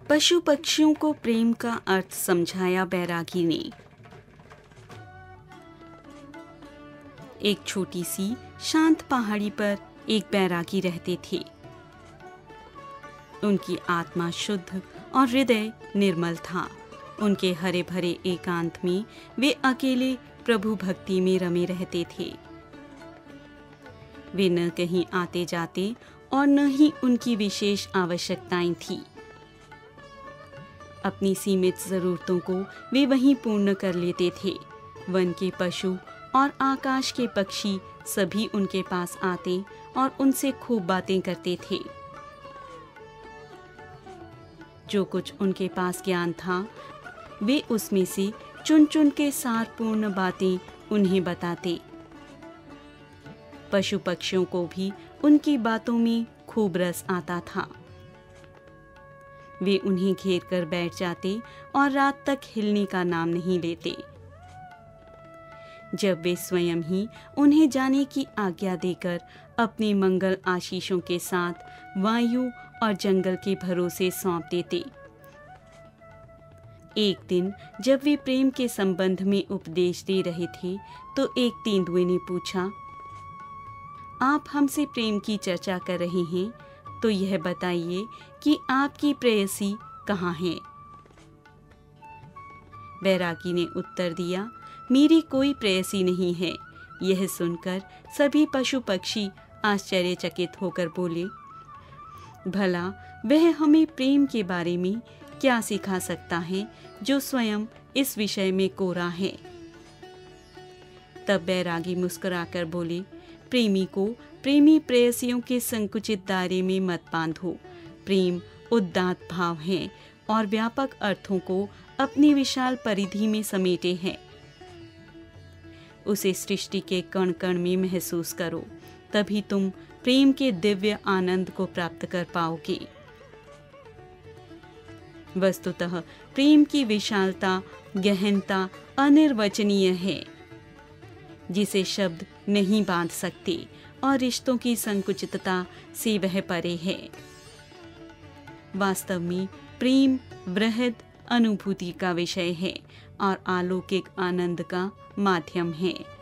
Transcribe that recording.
पशु पक्षियों को प्रेम का अर्थ समझाया बैरागी ने। एक छोटी सी शांत पहाड़ी पर एक बैरागी रहते थे। उनकी आत्मा शुद्ध और हृदय निर्मल था। उनके हरे भरे एकांत में वे अकेले प्रभु भक्ति में रमे रहते थे। वे न कहीं आते जाते और न ही उनकी विशेष आवश्यकताएं थी। अपनी सीमित जरूरतों को वे वहीं पूर्ण कर लेते थे। वन के पशु और आकाश के पक्षी सभी उनके पास आते और उनसे खूब बातें करते थे। जो कुछ उनके पास ज्ञान था, वे उसमें से चुन चुन के सारपूर्ण बातें उन्हें बताते। पशु पक्षियों को भी उनकी बातों में खूब रस आता था। वे उन्हें घेर कर बैठ जाते और रात तक हिलने का नाम नहीं लेते। जब वे स्वयं ही उन्हें जाने की आज्ञा देकर अपने मंगल आशीषों के साथ वायु और जंगल के भरोसे सौंप देते। एक दिन जब वे प्रेम के संबंध में उपदेश दे रहे थे, तो एक तेंदुए ने पूछा, आप हमसे प्रेम की चर्चा कर रहे हैं, तो यह बताइए कि आपकी प्रेयसी कहाँ है? बैरागी ने उत्तर दिया, मेरी कोई प्रेयसी नहीं है। यह सुनकर सभी पशु पक्षी आश्चर्यचकित होकर बोले, भला वह हमें प्रेम के बारे में क्या सिखा सकता है जो स्वयं इस विषय में कोरा है? तब बैरागी मुस्कुराकर बोले, प्रेमी को प्रेमी प्रेयसियों के संकुचित दायरे में मत बांधो। प्रेम उदात्त भाव है और व्यापक अर्थों को अपनी विशाल परिधि में समेटे है। उसे सृष्टि के कण कण में महसूस करो, तभी तुम प्रेम के दिव्य आनंद को प्राप्त कर पाओगे। वस्तुतः प्रेम की विशालता, गहनता अनिर्वचनीय है, जिसे शब्द नहीं बांध सकते, और रिश्तों की संकुचितता से वह परे है। वास्तव में प्रेम वृहद अनुभूति का विषय है और अलौकिक आनंद का माध्यम है।